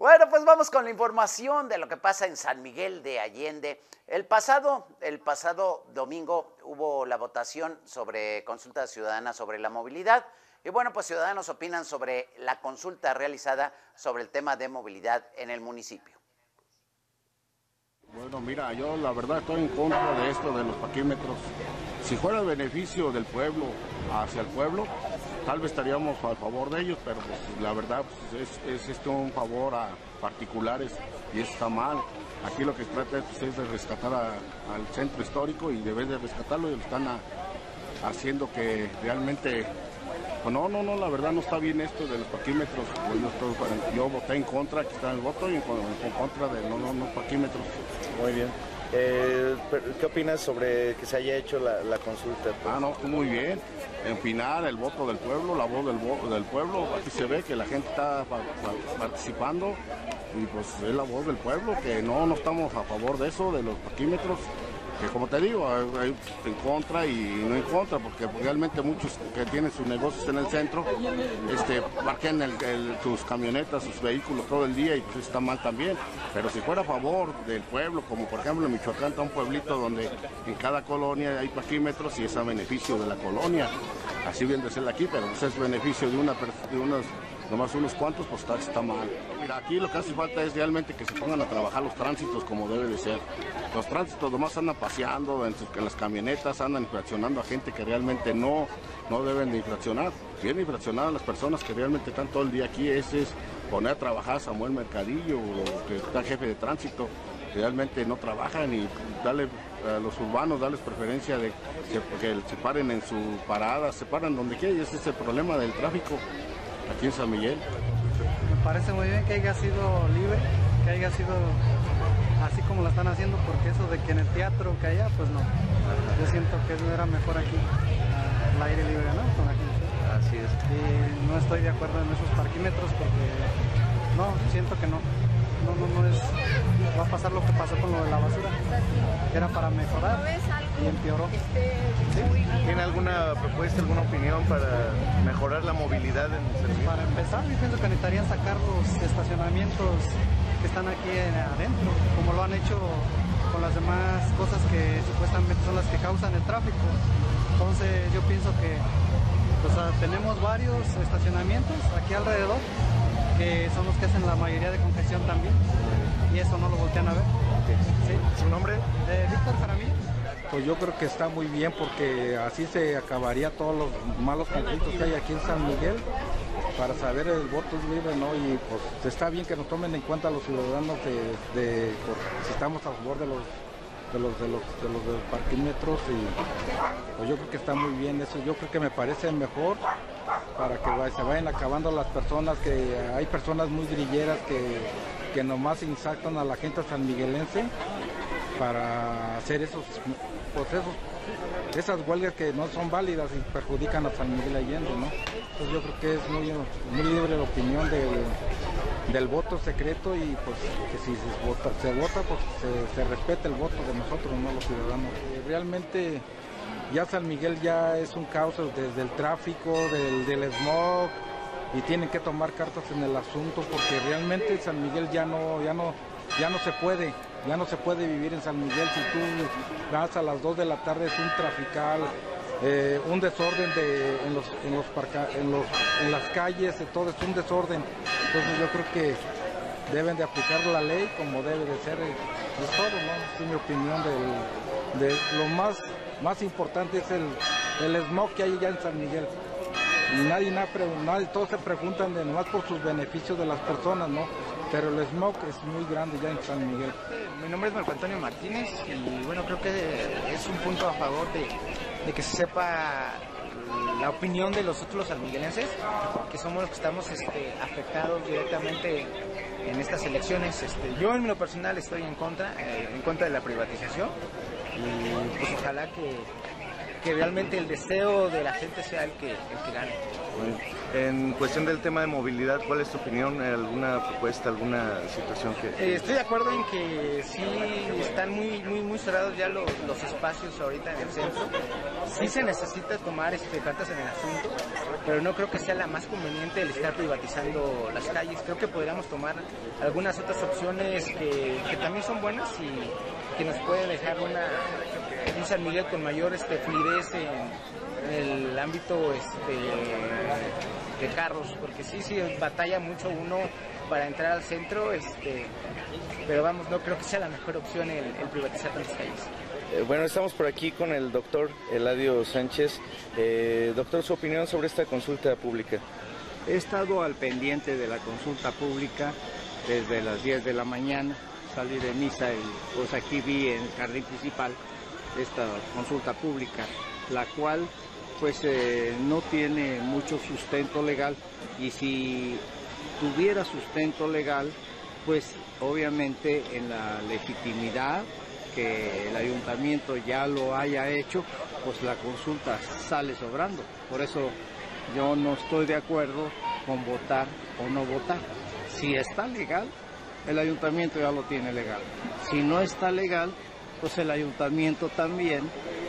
Bueno, pues vamos con la información de lo que pasa en San Miguel de Allende. El pasado domingo hubo la votación sobre consulta ciudadana sobre la movilidad. Y bueno, pues ciudadanos opinan sobre la consulta realizada sobre el tema de movilidad en el municipio. Bueno, mira, yo la verdad estoy en contra de esto de los parquímetros. Si fuera el beneficio del pueblo hacia el pueblo, tal vez estaríamos a favor de ellos, pero pues, la verdad pues, es esto un favor a particulares y eso está mal. Aquí lo que se trata es de rescatar al centro histórico y deben de rescatarlo y lo están haciendo que realmente... Pues no, la verdad no está bien esto de los parquímetros. Yo voté en contra, aquí está el voto, y en contra de los parquímetros. Muy bien. ¿Qué opinas sobre que se haya hecho la consulta? Pues? No, muy bien. Opinar, el voto del pueblo, la voz del pueblo. Aquí se ve que la gente está participando y pues es la voz del pueblo, que no estamos a favor de eso, de los parquímetros. Que como te digo, hay en contra y no en contra, porque realmente muchos que tienen sus negocios en el centro parquean sus camionetas, sus vehículos todo el día y pues está mal también. Pero si fuera a favor del pueblo, como por ejemplo en Michoacán está un pueblito donde en cada colonia hay parquímetros y es a beneficio de la colonia, así bien de ser aquí, pero pues es beneficio de nomás unos cuantos, pues está mal. Mira, aquí lo que hace falta es realmente que se pongan a trabajar los tránsitos como debe de ser. Los tránsitos nomás andan paseando en las camionetas, andan infraccionando a gente que realmente no deben de infraccionar. Vienen infraccionar a las personas que realmente están todo el día aquí. Ese es poner a trabajar a Samuel Mercadillo, que está jefe de tránsito. Realmente no trabajan y darle a los urbanos, darles preferencia de que se paren en su parada, se paran donde quiera y ese es el problema del tráfico aquí en San Miguel. Me parece muy bien que haya sido libre, que haya sido así como lo están haciendo, porque eso de que en el teatro que allá, pues no. Yo siento que era mejor aquí, al aire libre, ¿no? Con la gente. Así es. Y no estoy de acuerdo en esos parquímetros porque no, siento que no es, va a pasar lo que pasó con lo de la basura, que era para mejorar y empeoró. ¿Sí? ¿Tiene alguna propuesta, alguna opinión para mejorar la movilidad en San Miguel? Para empezar, yo pienso que necesitarían sacar los estacionamientos que están aquí adentro, como lo han hecho con las demás cosas que supuestamente son las que causan el tráfico. Entonces yo pienso que tenemos varios estacionamientos aquí alrededor que son los que hacen la mayoría de congestión también, y eso no lo voltean a ver. ¿Sí? ¿Su nombre? Víctor Jaramillo. Pues yo creo que está muy bien porque así se acabaría todos los malos conflictos que hay aquí en San Miguel, para saber el voto es libre, ¿no? Y pues está bien que nos tomen en cuenta los ciudadanos si estamos a favor de los parquímetros, y pues yo creo que está muy bien eso. Yo creo que me parece mejor para que se vayan acabando las personas, que hay personas muy grilleras que nomás insactan a la gente sanmiguelense para hacer esas huelgas que no son válidas y perjudican a San Miguel Allende, ¿no? Entonces yo creo que es muy libre la opinión del voto secreto, y pues que si se vota pues se respete el voto de nosotros, no los ciudadanos. Realmente ya San Miguel ya es un caos desde el tráfico, del smog, y tienen que tomar cartas en el asunto, porque realmente San Miguel ya no se puede vivir en San Miguel. Si tú vas a las 2 de la tarde es un trafical, un desorden en las calles, todo es un desorden. Entonces yo creo que deben de aplicar la ley como debe de ser, es todo, ¿no? Es mi opinión de lo más importante es el smog que hay ya en San Miguel. Y nadie, todos se preguntan de nomás por sus beneficios de las personas, ¿no? Pero el smog es muy grande ya en San Miguel. Mi nombre es Marco Antonio Martínez y bueno, creo que es un punto a favor de que se sepa la opinión de los otros sanmiguelenses, que somos los que estamos afectados directamente en estas elecciones. Yo en lo personal estoy en contra de la privatización, y pues ojalá que realmente el deseo de la gente sea el que gane. En cuestión del tema de movilidad, ¿cuál es tu opinión? ¿Alguna propuesta, alguna situación que...? Estoy de acuerdo en que sí están muy cerrados ya los espacios ahorita en el centro. Sí se necesita tomar cartas en el asunto, pero no creo que sea la más conveniente el estar privatizando las calles. Creo que podríamos tomar algunas otras opciones que también son buenas y que nos pueden dejar un San Miguel con mayor fluidez en el ámbito de carros, porque sí batalla mucho uno para entrar al centro, pero vamos, no creo que sea la mejor opción el privatizar tantas calles. Bueno, estamos por aquí con el doctor Eladio Sánchez. Doctor, su opinión sobre esta consulta pública. He estado al pendiente de la consulta pública desde las 10 de la mañana, salí de misa y pues aquí vi en el jardín principal esta consulta pública, la cual pues no tiene mucho sustento legal, y si tuviera sustento legal, pues obviamente en la legitimidad que el ayuntamiento ya lo haya hecho, pues la consulta sale sobrando. Por eso yo no estoy de acuerdo con votar o no votar. Si está legal, el ayuntamiento ya lo tiene legal. Si no está legal, pues el ayuntamiento también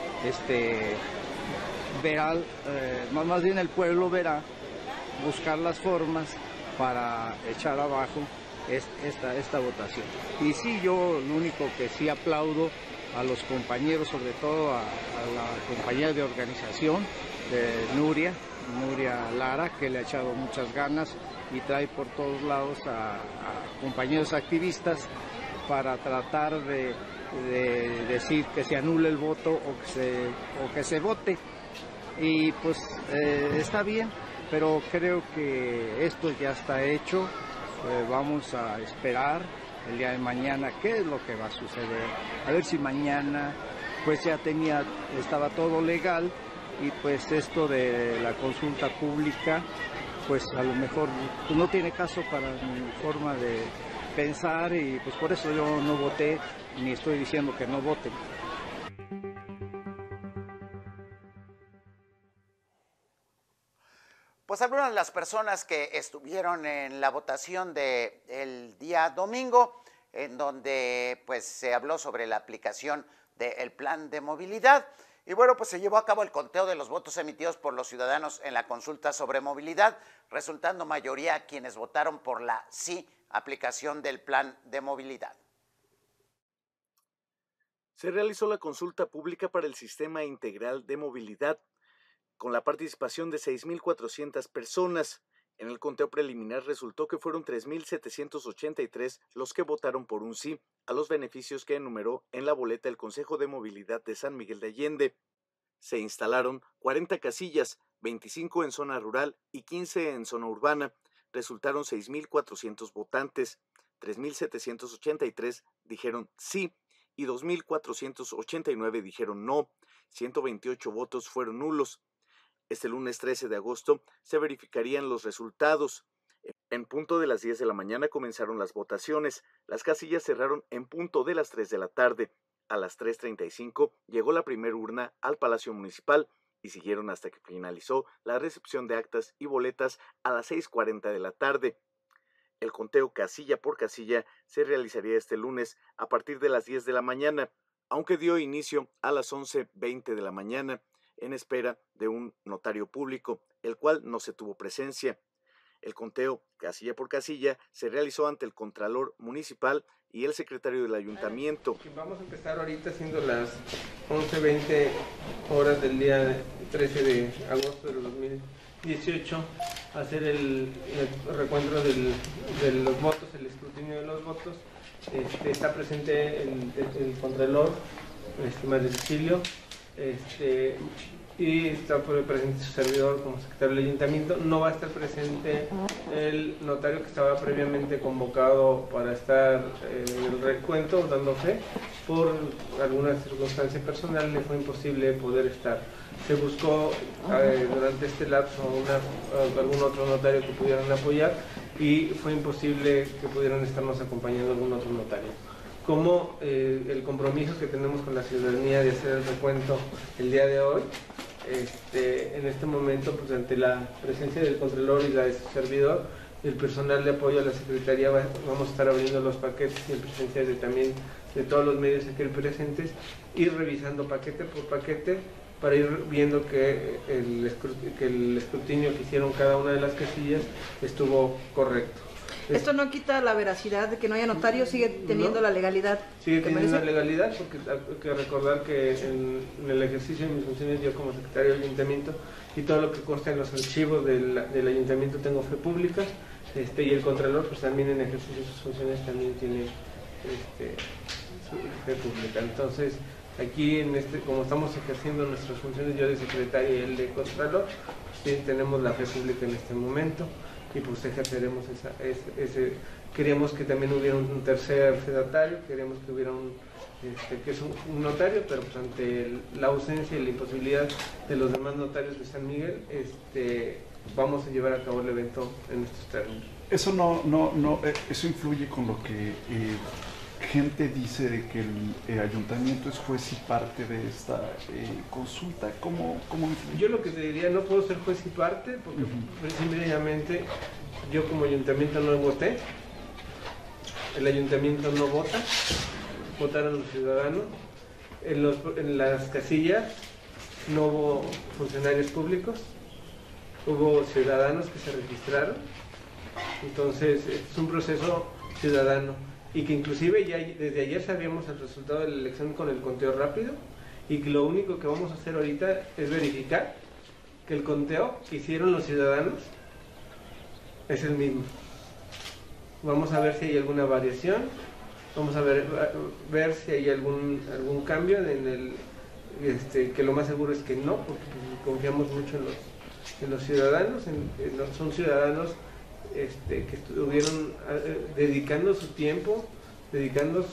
verá, más bien el pueblo verá buscar las formas para echar abajo esta votación. Y sí, yo lo único que sí aplaudo a los compañeros, sobre todo a la compañera de organización de Nuria Lara, que le ha echado muchas ganas y trae por todos lados a compañeros activistas para tratar de decir que se anule el voto o que se vote. Y pues está bien, pero creo que esto ya está hecho. Vamos a esperar el día de mañana qué es lo que va a suceder. A ver si mañana pues ya estaba todo legal, y pues esto de la consulta pública pues a lo mejor pues, no tiene caso para mi forma de pensar, y pues por eso yo no voté, ni estoy diciendo que no voten. Pues algunas de las personas que estuvieron en la votación del día domingo, en donde pues se habló sobre la aplicación del plan de movilidad, y bueno, pues se llevó a cabo el conteo de los votos emitidos por los ciudadanos en la consulta sobre movilidad, resultando mayoría quienes votaron por la sí aplicación del plan de movilidad. Se realizó la consulta pública para el Sistema Integral de Movilidad, con la participación de 6.400 personas. En el conteo preliminar resultó que fueron 3.783 los que votaron por un sí a los beneficios que enumeró en la boleta el Consejo de Movilidad de San Miguel de Allende. Se instalaron 40 casillas, 25 en zona rural y 15 en zona urbana. Resultaron 6.400 votantes, 3.783 dijeron sí y 2.489 dijeron no. 128 votos fueron nulos. Este lunes 13 de agosto se verificarían los resultados. En punto de las 10 de la mañana comenzaron las votaciones. Las casillas cerraron en punto de las 3 de la tarde. A las 3:35 llegó la primera urna al Palacio Municipal y siguieron hasta que finalizó la recepción de actas y boletas a las 6:40 de la tarde. El conteo casilla por casilla se realizaría este lunes a partir de las 10 de la mañana, aunque dio inicio a las 11:20 de la mañana, en espera de un notario público, el cual no se tuvo presencia. El conteo casilla por casilla se realizó ante el Contralor Municipal y el secretario del Ayuntamiento. Vamos a empezar ahorita siendo las 11:20 horas del día 13 de agosto del 2018, a hacer el recuento de los votos, el escrutinio de los votos. Está presente el Contralor, María Cecilio, y está presente su servidor como secretario del Ayuntamiento. No va a estar presente el notario que estaba previamente convocado para estar en el recuento dando fe. Por alguna circunstancia personal le fue imposible poder estar. Se buscó durante este lapso algún otro notario que pudieran apoyar, y fue imposible que pudieran estarnos acompañando algún otro notario. Como el compromiso que tenemos con la ciudadanía de hacer el recuento el día de hoy, en este momento, pues ante la presencia del Contralor y la de su servidor, el personal de apoyo a la Secretaría vamos a estar abriendo los paquetes y en presencia también de todos los medios aquí presentes, ir revisando paquete por paquete para ir viendo que el escrutinio que hicieron cada una de las casillas estuvo correcto. Esto no quita la veracidad de que no haya notario, sigue teniendo la legalidad. Sigue teniendo la legalidad, porque hay que recordar que en el ejercicio de mis funciones yo como secretario del ayuntamiento y todo lo que consta en los archivos del ayuntamiento tengo fe pública, y el Contralor pues también en ejercicio de sus funciones también tiene su fe pública. Entonces aquí como estamos ejerciendo nuestras funciones, yo de secretario y él de Contralor, pues, sí, tenemos la fe pública en este momento y pues ejerceremos queríamos que también hubiera un tercer fedatario, queríamos que hubiera que es un notario, pero pues ante la ausencia y la imposibilidad de los demás notarios de San Miguel, vamos a llevar a cabo el evento en estos términos. Eso eso influye con lo que gente dice de que el ayuntamiento es juez y parte de esta consulta. ¿Cómo influye? Yo lo que te diría, no puedo ser juez y parte, porque simplemente yo como ayuntamiento no voté, el ayuntamiento no vota, votaron los ciudadanos, en las casillas no hubo funcionarios públicos, hubo ciudadanos que se registraron, entonces es un proceso ciudadano y que inclusive ya desde ayer sabíamos el resultado de la elección con el conteo rápido y que lo único que vamos a hacer ahorita es verificar que el conteo que hicieron los ciudadanos es el mismo. Vamos a ver si hay alguna variación, vamos a ver si hay algún cambio en que lo más seguro es que no, porque pues, confiamos mucho en los ciudadanos, son ciudadanos que estuvieron dedicando su tiempo, dedicando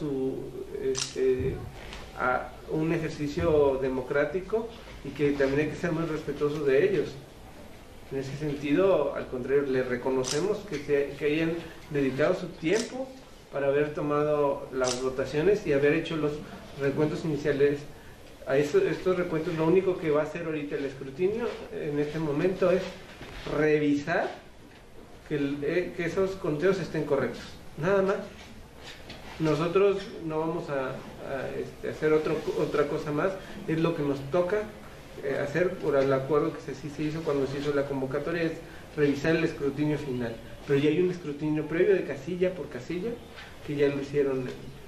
a un ejercicio democrático y que también hay que ser muy respetuosos de ellos. En ese sentido, al contrario, les reconocemos que hayan dedicado su tiempo para haber tomado las votaciones y haber hecho los recuentos iniciales. A estos recuentos lo único que va a hacer ahorita el escrutinio en este momento es revisar que esos conteos estén correctos, nada más. Nosotros no vamos a hacer otra cosa más, es lo que nos toca hacer por el acuerdo que se hizo cuando se hizo la convocatoria, es revisar el escrutinio final, pero ya hay un escrutinio previo de casilla por casilla que ya lo hicieron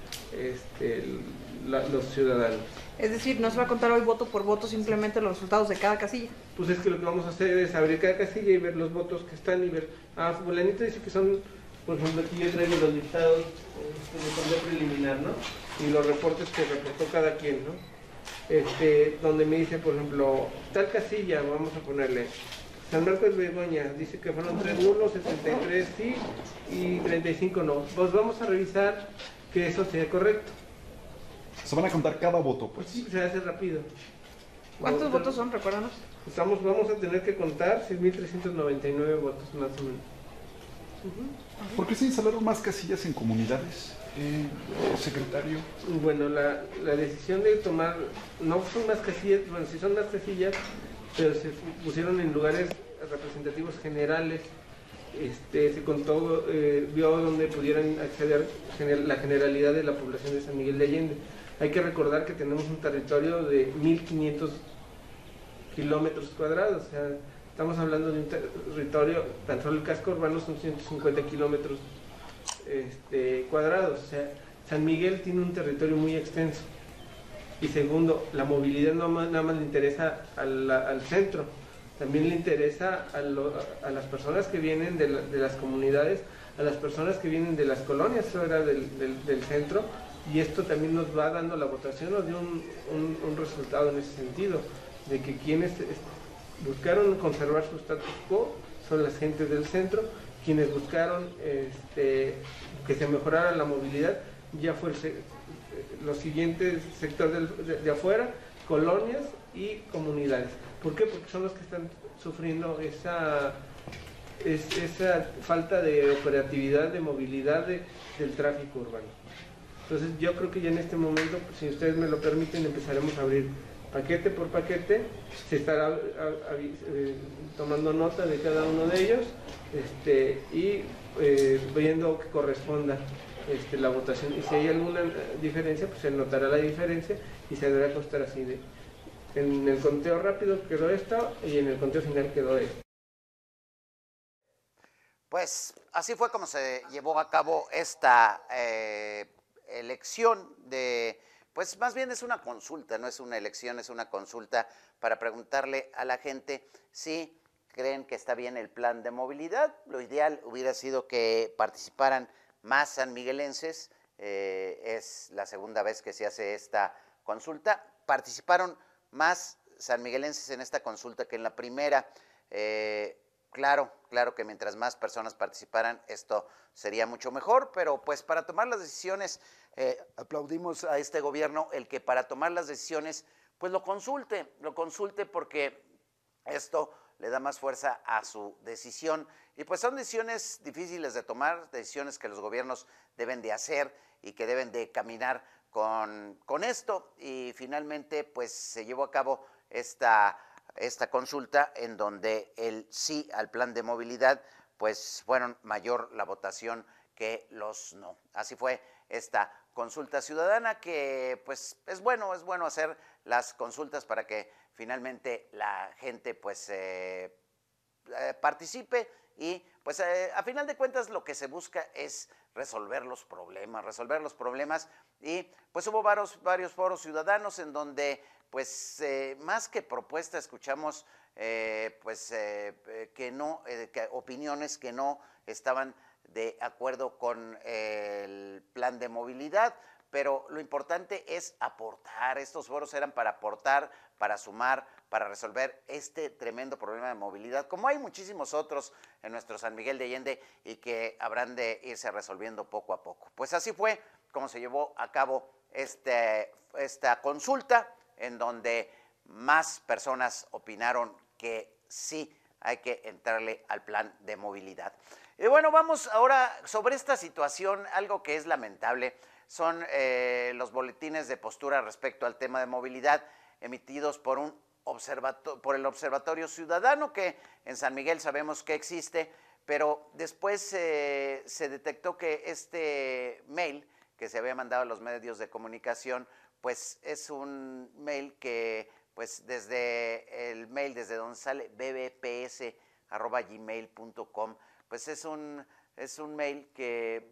los ciudadanos. Es decir, no se va a contar hoy voto por voto simplemente los resultados de cada casilla. Pues es que lo que vamos a hacer es abrir cada casilla y ver los votos que están y ver, fulanito dice que son, por ejemplo, aquí yo traigo los listados de conteo preliminar, ¿no? Y los reportes que reportó cada quien, ¿no? Donde me dice, por ejemplo, tal casilla, vamos a ponerle, San Marcos de Begoña, dice que fueron 3 nulos, 73 sí y 35 no. Pues vamos a revisar que eso sea correcto. Se van a contar cada voto, pues. Sí, se hace rápido. ¿Cuántos votos son? Recuérdanos. Vamos a tener que contar 6.399 votos más o menos. ¿Por qué se instalaron más casillas en comunidades, secretario? Bueno, la decisión de tomar, no son más casillas, bueno, sí son más casillas, pero se pusieron en lugares representativos generales. Se contó, vio donde pudieran acceder la generalidad de la población de San Miguel de Allende. Hay que recordar que tenemos un territorio de 1.500 kilómetros cuadrados, o sea, estamos hablando de un territorio, tan solo el casco urbano son 150 kilómetros cuadrados, o sea, San Miguel tiene un territorio muy extenso. Y segundo, la movilidad no nada más le interesa al centro, también le interesa a las personas que vienen de las comunidades, a las personas que vienen de las colonias fuera del centro, y esto también nos va dando la votación, nos dio un resultado en ese sentido, de que quienes buscaron conservar su status quo son las gentes del centro, quienes buscaron que se mejorara la movilidad ya fue los siguientes sectores de afuera, colonias y comunidades. ¿Por qué? Porque son los que están sufriendo esa falta de operatividad, de movilidad del tráfico urbano. Entonces yo creo que ya en este momento, si ustedes me lo permiten, empezaremos a abrir paquete por paquete, se estará tomando nota de cada uno de ellos y viendo que corresponda la votación. Y si hay alguna diferencia, pues se notará la diferencia y se deberá constar así de: en el conteo rápido quedó esto y en el conteo final quedó esto. Pues así fue como se llevó a cabo esta elección de, pues más bien es una consulta, no es una elección, es una consulta para preguntarle a la gente si creen que está bien el plan de movilidad. Lo ideal hubiera sido que participaran más sanmiguelenses, es la segunda vez que se hace esta consulta. Participaron más sanmiguelenses en esta consulta que en la primera. Claro que mientras más personas participaran, esto sería mucho mejor, pero pues para tomar las decisiones, aplaudimos a este gobierno el que para tomar las decisiones, pues lo consulte porque esto le da más fuerza a su decisión. Y pues son decisiones difíciles de tomar, decisiones que los gobiernos deben de hacer y que deben de caminar con esto. Y finalmente pues se llevó a cabo esta consulta en donde el sí al plan de movilidad, pues fueron mayor la votación que los no. Así fue esta consulta ciudadana, que pues es bueno hacer las consultas para que finalmente la gente pues participe y pues a final de cuentas lo que se busca es resolver los problemas y pues hubo varios foros ciudadanos en donde pues más que propuesta escuchamos opiniones que no estaban de acuerdo con el plan de movilidad, pero lo importante es aportar. Estos foros eran para aportar, para sumar, para resolver este tremendo problema de movilidad, como hay muchísimos otros en nuestro San Miguel de Allende y que habrán de irse resolviendo poco a poco. Pues así fue como se llevó a cabo esta consulta, en donde más personas opinaron que sí hay que entrarle al plan de movilidad. Y bueno, vamos ahora sobre esta situación. Algo que es lamentable son los boletines de postura respecto al tema de movilidad emitidos por el Observatorio Ciudadano, que en San Miguel sabemos que existe, pero después se detectó que este mail que se había mandado a los medios de comunicación, pues es un mail que, pues desde el mail, desde donde sale bbps@gmail.com, pues es un mail que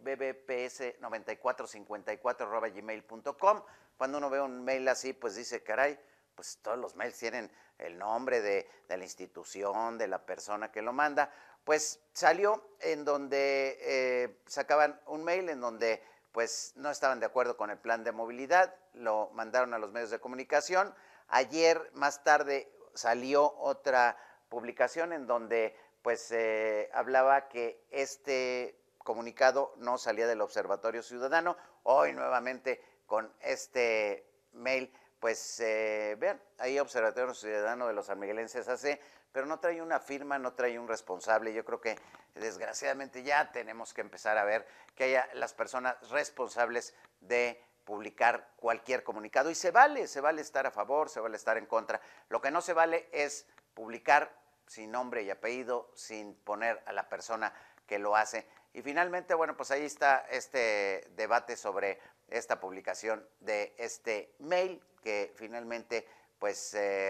bbps9454@gmail.com. Cuando uno ve un mail así, pues dice, caray, pues todos los mails tienen el nombre de la institución, de la persona que lo manda. Pues salió en donde sacaban un mail en donde pues no estaban de acuerdo con el plan de movilidad, lo mandaron a los medios de comunicación. Ayer, más tarde, salió otra publicación en donde pues hablaba que este comunicado no salía del Observatorio Ciudadano. Hoy nuevamente con este mail, pues vean, ahí Observatorio Ciudadano de los sanmiguelenses hace, pero no trae una firma, no trae un responsable. Yo creo que desgraciadamente ya tenemos que empezar a ver que haya las personas responsables de publicar cualquier comunicado. Y se vale estar a favor, se vale estar en contra. Lo que no se vale es publicar sin nombre y apellido, sin poner a la persona que lo hace. Y finalmente, bueno, pues ahí está este debate sobre esta publicación de este mail, que finalmente, pues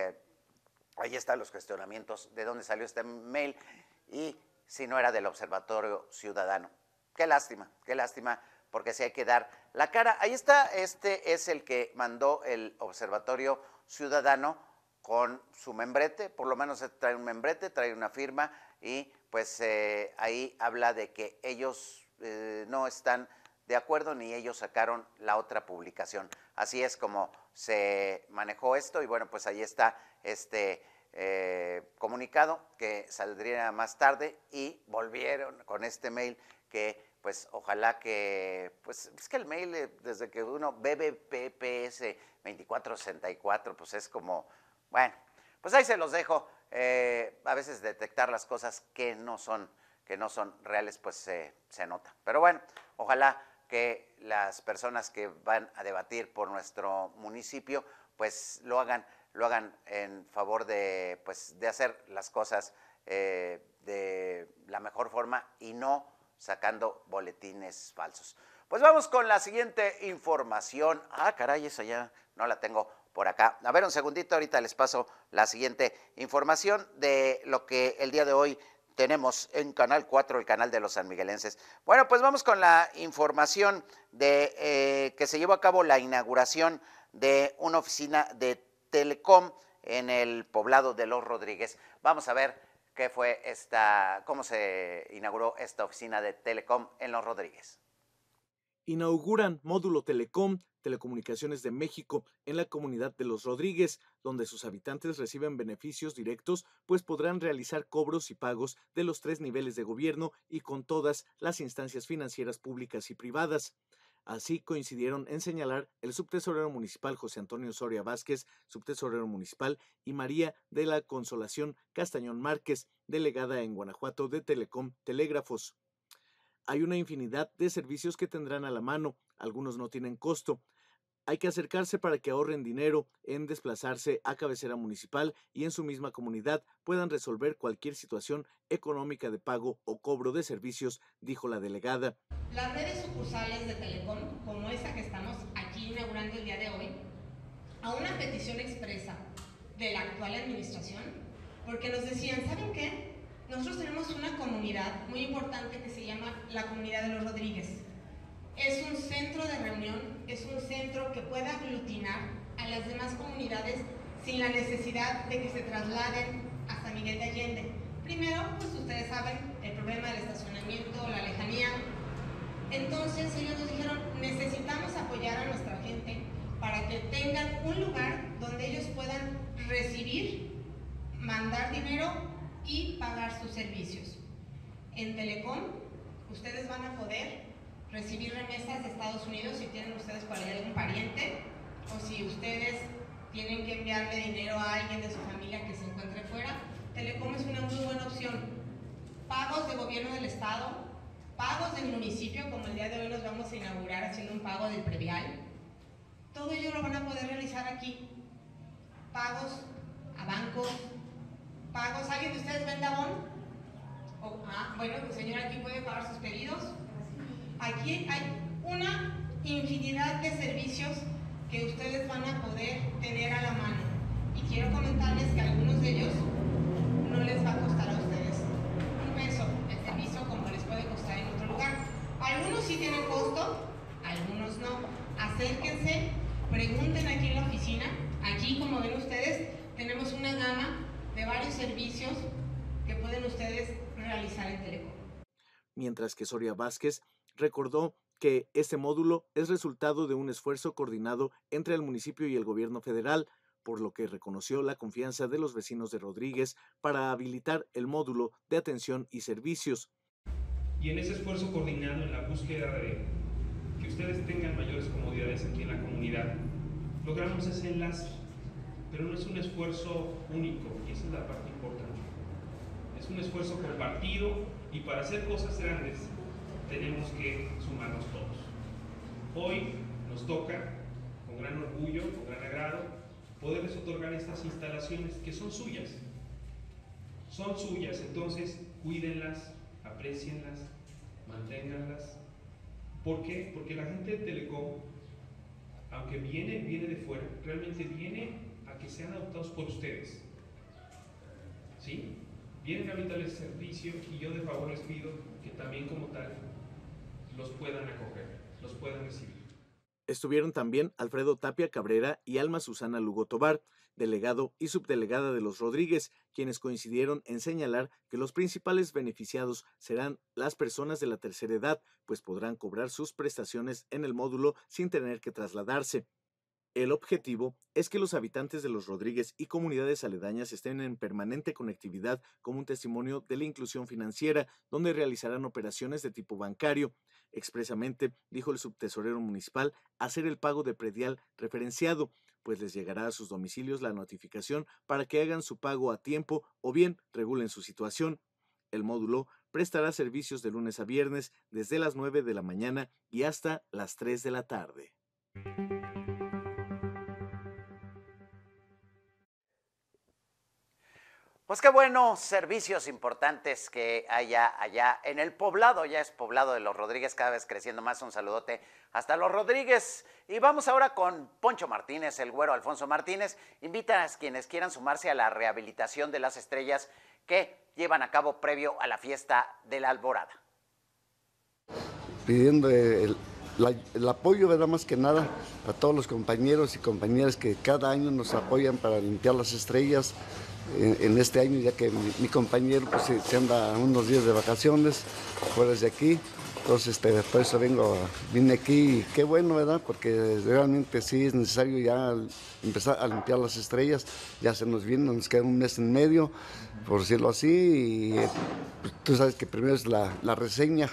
ahí están los cuestionamientos de dónde salió este mail y si no era del Observatorio Ciudadano. Qué lástima, porque sí hay que dar la cara. Ahí está, este es el que mandó el Observatorio Ciudadano con su membrete, por lo menos trae un membrete, trae una firma y pues ahí habla de que ellos no están de acuerdo ni ellos sacaron la otra publicación. Así es como se manejó esto y bueno, pues ahí está este comunicado que saldría más tarde y volvieron con este mail que pues ojalá que, pues es que el mail desde que uno bbps 2464 pues es como, bueno, pues ahí se los dejo. A veces detectar las cosas que no son reales pues se nota. Pero bueno, ojalá que las personas que van a debatir por nuestro municipio pues lo hagan lo hagan en favor de, pues, de hacer las cosas de la mejor forma y no sacando boletines falsos. Pues vamos con la siguiente información. Ah, caray, esa ya no la tengo por acá. A ver, un segundito, ahorita les paso la siguiente información de lo que el día de hoy tenemos en Canal 4, el canal de los sanmiguelenses. Bueno, pues vamos con la información de que se llevó a cabo la inauguración de una oficina de Telecom en el poblado de Los Rodríguez. Vamos a ver qué fue cómo se inauguró esta oficina de Telecom en Los Rodríguez. Inauguran módulo Telecom, Telecomunicaciones de México, en la comunidad de Los Rodríguez, donde sus habitantes reciben beneficios directos, pues podrán realizar cobros y pagos de los 3 niveles de gobierno y con todas las instancias financieras públicas y privadas. Así coincidieron en señalar el subtesorero municipal José Antonio Soria Vázquez, subtesorero municipal, y María de la Consolación Castañón Márquez, delegada en Guanajuato de Telecom Telégrafos. Hay una infinidad de servicios que tendrán a la mano, algunos no tienen costo. Hay que acercarse para que ahorren dinero en desplazarse a cabecera municipal y en su misma comunidad puedan resolver cualquier situación económica de pago o cobro de servicios, dijo la delegada. Las redes sucursales de Telecom, como esta que estamos aquí inaugurando el día de hoy, a una petición expresa de la actual administración, porque nos decían, ¿saben qué? Nosotros tenemos una comunidad muy importante que se llama la comunidad de Los Rodríguez. Es un centro de reunión, es un centro que puede aglutinar a las demás comunidades sin la necesidad de que se trasladen a San Miguel de Allende. Primero, pues ustedes saben, el problema del estacionamiento, la lejanía. Entonces ellos nos dijeron, necesitamos apoyar a nuestra gente para que tengan un lugar donde ellos puedan recibir, mandar dinero y pagar sus servicios. En Telecom, ustedes van a poder recibir remesas de Estados Unidos si tienen ustedes por ahí algún pariente, o si ustedes tienen que enviarle dinero a alguien de su familia que se encuentre fuera. Telecom es una muy buena opción. Pagos de gobierno del estado, pagos del municipio, como el día de hoy nos vamos a inaugurar haciendo un pago del predial. Todo ello lo van a poder realizar aquí. Pagos a bancos, pagos. ¿Alguien de ustedes vende Avon? Bueno, el señor aquí puede pagar sus pedidos. Aquí hay una infinidad de servicios que ustedes van a poder tener a la mano. Y quiero comentarles que algunos de ellos no les va a costar a ustedes un peso el servicio como les puede costar en otro lugar. Algunos sí tienen costo, algunos no. Acérquense, pregunten aquí en la oficina. Aquí, como ven ustedes, tenemos una gama de varios servicios que pueden ustedes realizar en Telecom. Mientras que Soria Vázquez recordó que este módulo es resultado de un esfuerzo coordinado entre el municipio y el gobierno federal, por lo que reconoció la confianza de los vecinos de Rodríguez para habilitar el módulo de atención y servicios. Y en ese esfuerzo coordinado, en la búsqueda de que ustedes tengan mayores comodidades aquí en la comunidad, logramos ese enlace, pero no es un esfuerzo único, y esa es la parte importante. Es un esfuerzo compartido, y para hacer cosas grandes tenemos que sumarnos todos. Hoy nos toca, con gran orgullo, con gran agrado, poderles otorgar estas instalaciones que son suyas. Son suyas, entonces cuídenlas, aprécienlas, manténganlas. ¿Por qué? Porque la gente de Telecom, aunque viene de fuera, realmente viene a que sean adoptados por ustedes. ¿Sí? Vienen a brindarles servicio, y yo de favor les pido que también como tal los puedan acoger, los puedan recibir. Estuvieron también Alfredo Tapia Cabrera y Alma Susana Lugo Tobar, delegado y subdelegada de Los Rodríguez, quienes coincidieron en señalar que los principales beneficiados serán las personas de la tercera edad, pues podrán cobrar sus prestaciones en el módulo sin tener que trasladarse. El objetivo es que los habitantes de Los Rodríguez y comunidades aledañas estén en permanente conectividad como un testimonio de la inclusión financiera, donde realizarán operaciones de tipo bancario. Expresamente, dijo el subtesorero municipal, hacer el pago de predial referenciado, pues les llegará a sus domicilios la notificación para que hagan su pago a tiempo o bien regulen su situación. El módulo prestará servicios de lunes a viernes desde las 9 de la mañana y hasta las 3 de la tarde. Pues qué bueno, servicios importantes que haya allá en el poblado, ya es poblado de Los Rodríguez, cada vez creciendo más. Un saludote hasta Los Rodríguez. Y vamos ahora con Poncho Martínez, el güero Alfonso Martínez. Invita a quienes quieran sumarse a la rehabilitación de las estrellas que llevan a cabo previo a la fiesta de la Alborada. Pidiendo el apoyo, ¿verdad? Más que nada a todos los compañeros y compañeras que cada año nos apoyan para limpiar las estrellas. En este año, ya que mi compañero pues, se anda unos días de vacaciones fuera de aquí, entonces por eso vine aquí y qué bueno, ¿verdad? Porque realmente sí es necesario ya empezar a limpiar las estrellas. Ya se nos viene, nos queda un mes y medio, por decirlo así, y pues, tú sabes que primero es la reseña.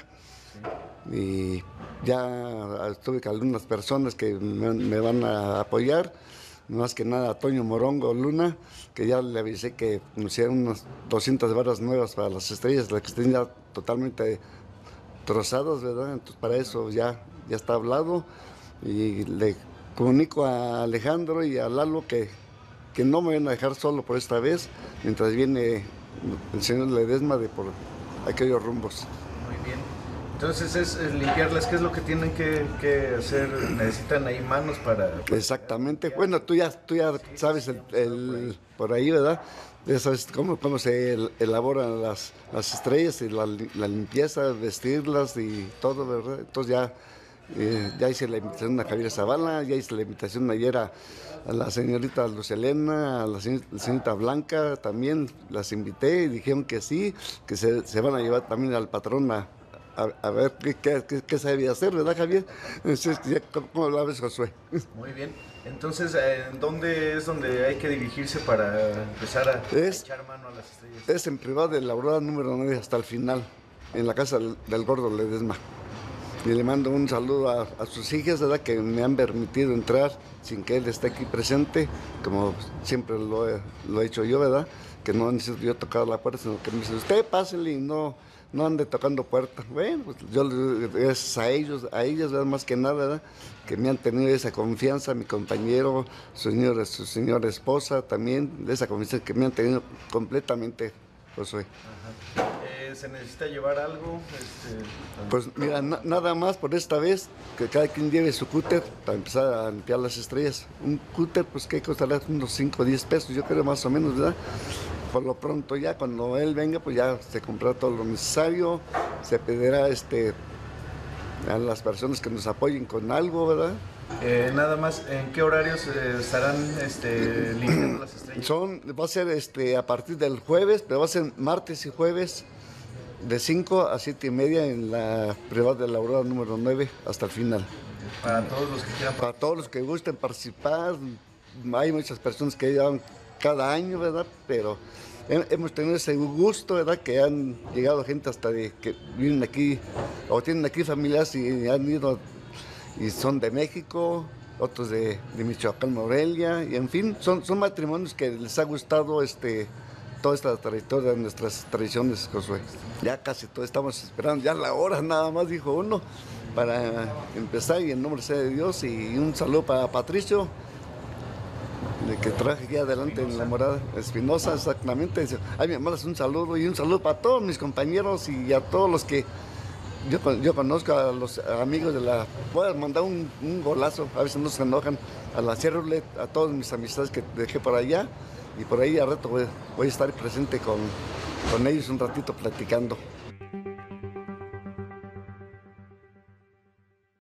Y ya estuve con algunas personas que me van a apoyar, más que nada a Toño Morongo Luna, que ya le avisé que nos hicieron unas 200 varas nuevas para las estrellas, las que estén ya totalmente trozadas, ¿verdad? Entonces para eso ya está hablado, y le comunico a Alejandro y a Lalo que no me van a dejar solo por esta vez, mientras viene el señor Ledesma de por aquellos rumbos. Muy bien. Entonces es limpiarlas. ¿Qué es lo que tienen que hacer? ¿Necesitan ahí manos para...? Exactamente. Bueno, tú ya sabes por ahí, ¿verdad? Ya sabes cómo se elaboran las estrellas y la limpieza, vestirlas y todo, ¿verdad? Entonces ya hice la invitación a Javier Zavala, ya hice la invitación ayer a la señorita Lucelena, a la señorita Blanca, también las invité y dijeron que sí, que se van a llevar también al patrón a ver qué se debía hacer, ¿verdad, Javier? ¿Cómo lo ves, Josué? Muy bien. Entonces, ¿dónde es donde hay que dirigirse para empezar a echar mano a las estrellas? Es en privado de la Aurora número 9 hasta el final, en la casa del Gordo Ledesma. Y le mando un saludo a sus hijas, ¿verdad?, que me han permitido entrar sin que él esté aquí presente, como siempre lo he hecho yo, ¿verdad? Que no necesito yo tocar la puerta, sino que me dice, usted pásele y no ande tocando puertas. Bueno, pues yo gracias a ellas, ¿verdad?, más que nada, ¿verdad?, que me han tenido esa confianza, mi compañero, su señora esposa también, de esa confianza que me han tenido completamente, Josué. ¿Se necesita llevar algo? Pues mira, nada más por esta vez, que cada quien lleve su cúter para empezar a limpiar las estrellas. Un cúter, pues que costará unos 5 o 10 pesos, yo creo, más o menos, ¿verdad? Por lo pronto ya, cuando él venga, pues ya se comprará todo lo necesario, se pedirá a las personas que nos apoyen con algo, ¿verdad? Nada más, ¿en qué horarios estarán limpiando las estrellas? Va a ser a partir del jueves, pero va a ser martes y jueves, de 5 a 7 y media en la privada de la Aurora número 9 hasta el final. Para todos los que quieran participar. Para todos los que gusten participar. Hay muchas personas que llevan cada año, ¿verdad? Pero hemos tenido ese gusto, ¿verdad?, que han llegado gente hasta que viven aquí o tienen aquí familias y han ido y son de México, otros de Michoacán, Morelia, y en fin, son matrimonios que les ha gustado toda esta trayectoria de nuestras tradiciones, Josué. Ya casi todos estamos esperando, ya la hora nada más, dijo uno, para empezar, y en nombre sea de Dios, y un saludo para Patricio, de que traje aquí adelante en la morada Espinosa, exactamente. Ay, mi hermana, un saludo, y un saludo para todos mis compañeros y a todos los que yo conozco, a los amigos de la... Voy a mandar un golazo, a veces no se enojan, a la Sierra Roulette, a todas mis amistades que dejé por allá, y por ahí al rato voy a estar presente con ellos un ratito platicando.